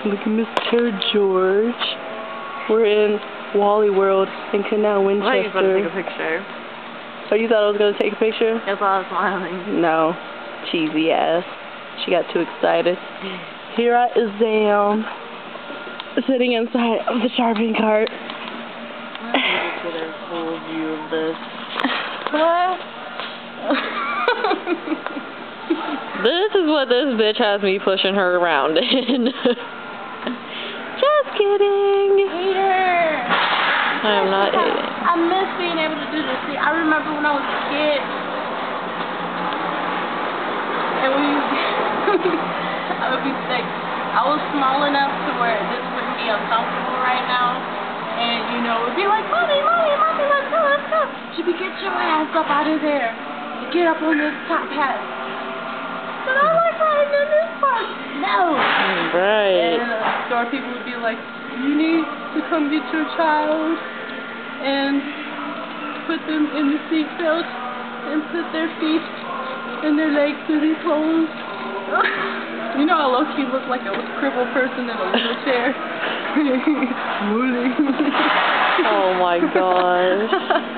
Look at Mr. George. We're in Wally World in Canal Winchester. I thought you were going to take a picture. Oh, you thought I was going to take a picture? That's why I was smiling. No. Cheesy ass. She got too excited. Here I am, sitting inside of the shopping cart. I'm going to get a full view of this. What? This is what this bitch has me pushing her around in. Just kidding. Hater. I am not hating. I miss being able to do this. See, I remember when I was a kid, and I would be sick. I was small enough to where this wouldn't be uncomfortable right now, and it would be like, mommy, let's go. She'd be, get your ass up out of there. Get up on this top hat. But I like riding in this part. No. Right. And store people would be like, you need to come get your child and put them in the seatbelt and put their feet and their legs through these holes. You know how low-key looked like a crippled person in a wheelchair? Oh my gosh.